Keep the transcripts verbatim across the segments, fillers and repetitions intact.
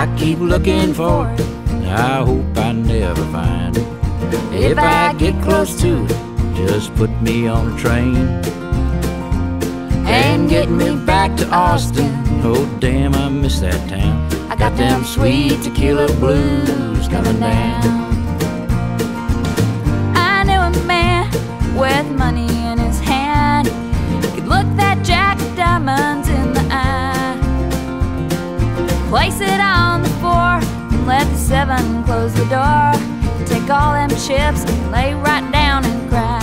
I keep looking for it, I hope I never find it. If I get close to it, just put me on a train and get me back to Austin. Oh damn, I miss that town. I got them sweet tequila blues coming down. I knew a man with money in his hand, he could look that jack of diamonds in the eye, place it on the floor and let the seven close the door, take all them chips and lay right down and cry.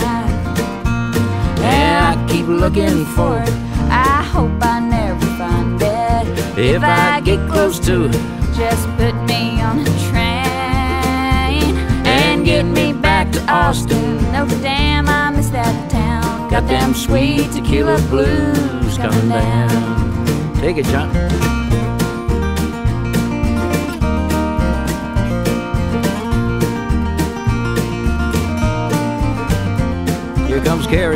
And I keep looking for it, I hope I never find it. if I get close to it, just put me on a train and get me back to Austin. No damn, I miss that town. Got them sweet tequila blues coming down. Take it, John. Here comes Carrie.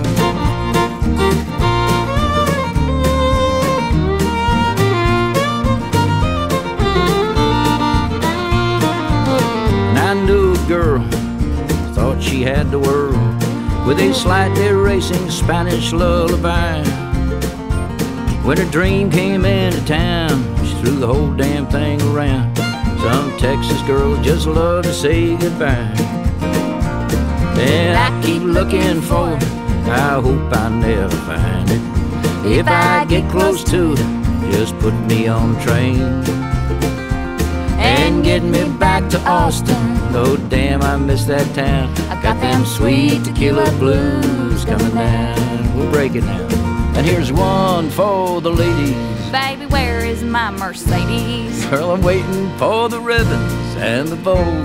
And I knew a girl, thought she had the world, with a slightly racing Spanish lullaby. When her dream came into town, she threw the whole damn thing around. Some Texas girl just loved to say goodbye. And I keep looking for it, I hope I never find it. If I get close to it, just put me on a train and get me back to Austin. Oh damn, I miss that town. I got them sweet tequila blues coming down. We'll break it now. And here's one for the ladies. Baby, where is my Mercedes? Girl, I'm waiting for the ribbons and the bows.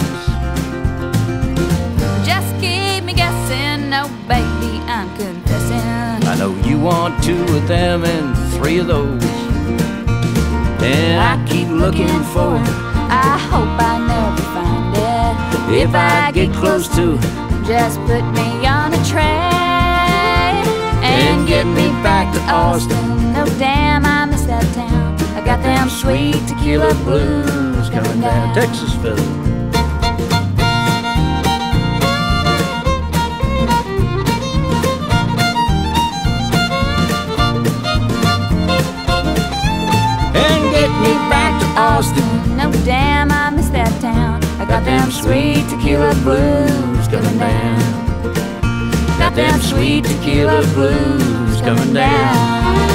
Just keep me guessing, oh baby, I'm confessing. I know you want two of them and three of those. And I keep looking for it, I hope I never find it. if I get close to it, just put me on a train and get me back to Austin. No damn, I miss that town. I got them sweet tequila blues coming down. Texas fiddle. And get me back to Austin. No damn, I miss that town. I got them sweet tequila blues coming down. Got them sweet tequila blues coming down.